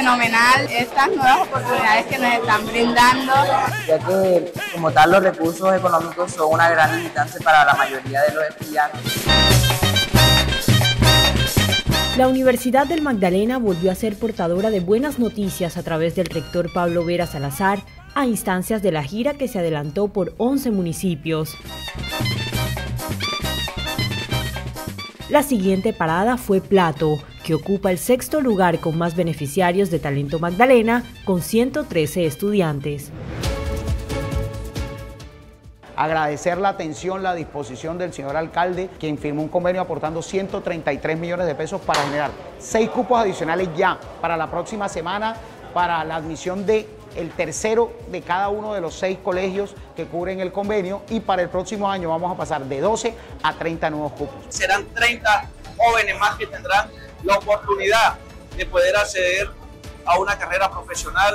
fenomenal estas nuevas oportunidades que nos están brindando, ya que como tal los recursos económicos son una gran limitante para la mayoría de los estudiantes. La Universidad del Magdalena volvió a ser portadora de buenas noticias a través del rector Pablo Vera Salazar, a instancias de la gira que se adelantó por 11 municipios. La siguiente parada fue Plato, que ocupa el sexto lugar con más beneficiarios de Talento Magdalena, con 113 estudiantes. Agradecer la atención, la disposición del señor alcalde, quien firmó un convenio aportando 133 millones de pesos para generar 6 cupos adicionales ya para la próxima semana, para la admisión del tercero de cada uno de los 6 colegios que cubren el convenio, y para el próximo año vamos a pasar de 12 a 30 nuevos cupos. Serán 30 jóvenes más que tendrán la oportunidad de poder acceder a una carrera profesional.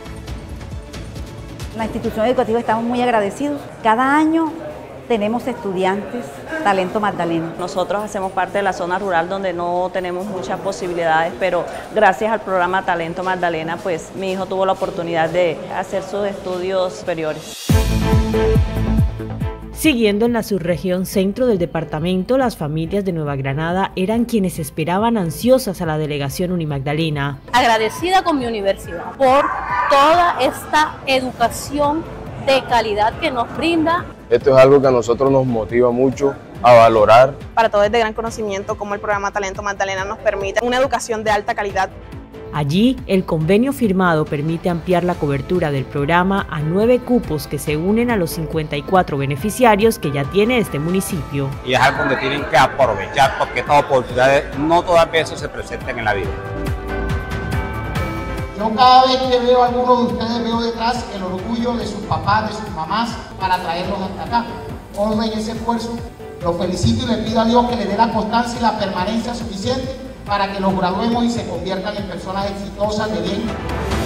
La institución educativa estamos muy agradecidos. Cada año tenemos estudiantes Talento Magdalena. Nosotros hacemos parte de la zona rural donde no tenemos muchas posibilidades, pero gracias al programa Talento Magdalena, pues mi hijo tuvo la oportunidad de hacer sus estudios superiores. Siguiendo en la subregión centro del departamento, las familias de Nueva Granada eran quienes esperaban ansiosas a la delegación Unimagdalena. Agradecida con mi universidad por toda esta educación de calidad que nos brinda. Esto es algo que a nosotros nos motiva mucho a valorar. Para todos es de gran conocimiento cómo el programa Talento Magdalena nos permite una educación de alta calidad. Allí, el convenio firmado permite ampliar la cobertura del programa a 9 cupos que se unen a los 54 beneficiarios que ya tiene este municipio. Y es algo donde tienen que aprovechar, porque estas oportunidades no todas veces se presentan en la vida. Yo cada vez que veo a alguno de ustedes veo detrás el orgullo de sus papás, de sus mamás, para traerlos hasta acá. Honren ese esfuerzo, los felicito y les pido a Dios que les dé la constancia y la permanencia suficiente para que los graduemos y se conviertan en personas exitosas de bien.